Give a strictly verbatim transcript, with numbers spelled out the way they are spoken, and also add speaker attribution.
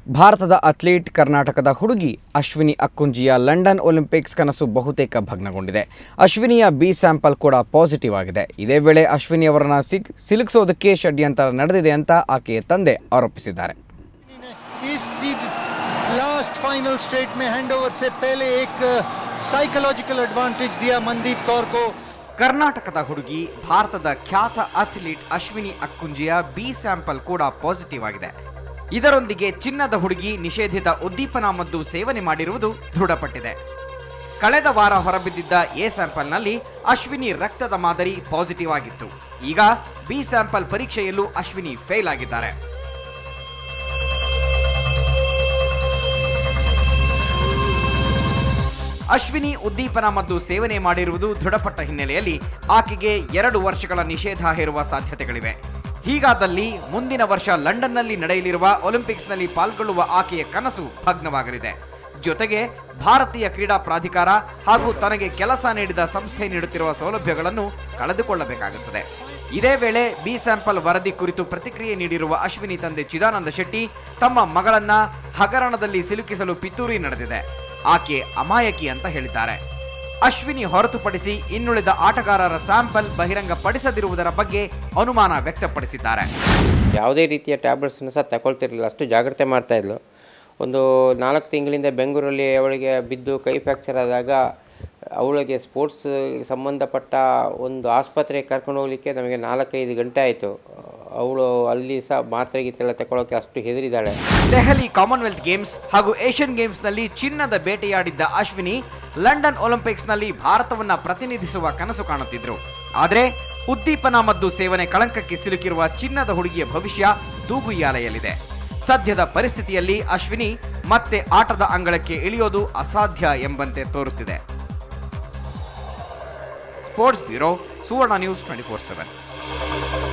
Speaker 1: ಭಾರತದ ಅಥ್ಲೀಟ್ ಕರ್ನಾಟಕದ ಹುಡುಗಿ ಅಶ್ವಿನಿ ಅಕ್ಕುಂಜಿಯ ಲಂಡನ್ ಒಲಿಂಪಿಕ್ಸ್ ಕನಸು ಬಹುತೇಕ ಭಗ್ನಗೊಂಡಿದೆ. ಅಶ್ವಿನಿಯ ಬಿ ಸ್ಯಾಂಪಲ್ ಕೂಡ ಪಾಸಿಟಿವ್ ಆಗಿದೆ. ಇದೇ ವೇಳೆ ಅಶ್ವಿನಿ ಅವರನ್ನು ಸಿಲುಕಿಸೋದಕ್ಕೆ ಷಡ್ಯಂತ್ರ ನಡೆದಿದೆ ಅಂತ ಆಕೆಯ ತಂದೆ ಆರೋಪಿಸಿದ್ದಾರೆ.
Speaker 2: लास्ट फाइनल स्ट्रेट में हैंडओवर से पहले एक साइकोलॉजिकल एडवांटेज दिया मनदीप कौर को.
Speaker 1: ಕರ್ನಾಟಕದ ಹುಡುಗಿ ಭಾರತದ ಖ್ಯಾತ ಅಥ್ಲೀಟ್ ಅಶ್ವಿನಿ ಅಕ್ಕುಂಜಿಯ ಬಿ ಸ್ಯಾಂಪಲ್ ಕೂಡ ಪಾಸಿಟಿವ್ ಆಗಿದೆ. ಇದರೊಂದಿಗೆ ಚಿನ್ನದ ಹುಡುಗಿ ನಿಷೇಧಿತ ಉದ್ದೀಪನ ಮದ್ದು ಸೇವನೆ ಮಾಡಿರುವುದು ದೃಢಪಟ್ಟಿದೆ. ಕಳೆದ ವಾರ ಹೊರಬಿದ್ದಿದ್ದ ಎ ಸ್ಯಾಂಪಲ್ನಲ್ಲಿ ಅಶ್ವಿನಿ ರಕ್ತದ ಮಾದರಿ ಪಾಸಿಟಿವ್ ಆಗಿತ್ತು. ಈಗ ಬಿ ಸ್ಯಾಂಪಲ್ ಪರೀಕ್ಷೆಯಲ್ಲೂ ಅಶ್ವಿನಿ ಫೇಲ್ ಆಗಿದ್ದಾರೆ. ಅಶ್ವಿನಿ ಉದ್ದೀಪನ ಮದ್ದು ಸೇವನೆ ಮಾಡಿರುವುದು ದೃಢಪಟ್ಟ ಹಿನ್ನೆಲೆಯಲ್ಲಿ ಆಕೆಗೆ ಎರಡು ವರ್ಷಗಳ ನಿಷೇಧ ಹೇರುವ ಸಾಧ್ಯತೆಗಳಿವೆ. ಹೀಗಾದಲ್ಲಿ ಮುಂದಿನ ವರ್ಷ ಲಂಡನ್ನಲ್ಲಿ ನಡೆಯಲಿರುವ ಒಲಿಂಪಿಕ್ಸ್ನಲ್ಲಿ ಪಾಲ್ಗೊಳ್ಳುವ ಆಕೆಯ ಕನಸು ಭಗ್ನವಾಗಲಿದೆ. ಜೊತೆಗೆ ಭಾರತೀಯ ಕ್ರೀಡಾ ಪ್ರಾಧಿಕಾರ ಹಾಗೂ ತನಗೆ ಕೆಲಸ ನೀಡಿದ ಸಂಸ್ಥೆ ನೀಡುತ್ತಿರುವ ಸೌಲಭ್ಯಗಳನ್ನು ಕಳೆದುಕೊಳ್ಳಬೇಕಾಗುತ್ತದೆ. ಇದೇ ವೇಳೆ ಬಿ ಸ್ಯಾಂಪಲ್ ವರದಿ ಕುರಿತು ಪ್ರತಿಕ್ರಿಯೆ ನೀಡಿರುವ ಅಶ್ವಿನಿ ತಂದೆ ಚಿದಾನಂದ ಶೆಟ್ಟಿ ತಮ್ಮ ಮಗಳನ್ನ ಹಗರಣದಲ್ಲಿ ಸಿಲುಕಿಸಲು ಪಿತೂರಿ ನಡೆದಿದೆ, ಆಕೆ ಅಮಾಯಕಿ ಅಂತ ಹೇಳಿದ್ದಾರೆ. ಅಶ್ವಿನಿ ಹೊರತುಪಡಿಸಿ ಇನ್ನುಳಿದ ಆಟಗಾರರ ಸ್ಯಾಂಪಲ್ ಬಹಿರಂಗಪಡಿಸದಿರುವುದರ ಬಗ್ಗೆ ಅನುಮಾನ ವ್ಯಕ್ತಪಡಿಸಿದ್ದಾರೆ.
Speaker 3: ಯಾವುದೇ ರೀತಿಯ ಟ್ಯಾಬ್ಲೆಟ್ಸ್ನ ಸಹ ತಗೊಳ್ತಿರಲಿಲ್ಲ, ಅಷ್ಟು ಜಾಗ್ರತೆ ಮಾಡ್ತಾ ಇದ್ಲು. ಒಂದು ನಾಲ್ಕು ತಿಂಗಳಿಂದ ಬೆಂಗಳೂರಲ್ಲಿ ಅವಳಿಗೆ ಬಿದ್ದು ಕೈ ಫ್ರ್ಯಾಕ್ಚರ್ ಆದಾಗ ಅವಳಿಗೆ ಸ್ಪೋರ್ಟ್ಸ್ ಸಂಬಂಧಪಟ್ಟ ಒಂದು ಆಸ್ಪತ್ರೆಗೆ ಕರ್ಕೊಂಡು ಹೋಗಲಿಕ್ಕೆ ನಮಗೆ ನಾಲ್ಕೈದು ಗಂಟೆ ಆಯಿತು. ಅವಳು ಅಲ್ಲಿ ಸಹ ಮಾತ್ರೆ ಗೀತೆಲ್ಲ ತಗೊಳ್ಳೋಕೆ ಅಷ್ಟು ಹೆದರಿದ್ದಾಳೆ.
Speaker 1: ದೆಹಲಿ ಕಾಮನ್ವೆಲ್ತ್ ಗೇಮ್ಸ್ ಹಾಗೂ ಏಷ್ಯನ್ ಗೇಮ್ಸ್ನಲ್ಲಿ ಚಿನ್ನದ ಬೇಟೆಯಾಡಿದ್ದ ಅಶ್ವಿನಿ ಲಂಡನ್ ಒಲಿಂಪಿಕ್ಸ್ನಲ್ಲಿ ಭಾರತವನ್ನ ಪ್ರತಿನಿಧಿಸುವ ಕನಸು ಕಾಣುತ್ತಿದ್ರು. ಆದರೆ ಉದ್ದೀಪನ ಮದ್ದು ಸೇವನೆ ಕಳಂಕಕ್ಕೆ ಸಿಲುಕಿರುವ ಚಿನ್ನದ ಹುಡುಗಿಯ ಭವಿಷ್ಯ ತೂಗುಯ್ಯಾಲೆಯಲ್ಲಿದೆ. ಸದ್ಯದ ಪರಿಸ್ಥಿತಿಯಲ್ಲಿ ಅಶ್ವಿನಿ ಮತ್ತೆ ಆಟದ ಅಂಗಳಕ್ಕೆ ಇಳಿಯೋದು ಅಸಾಧ್ಯ ಎಂಬಂತೆ ತೋರುತ್ತಿದೆ. Sports bureau, Suvarna news twenty four seven.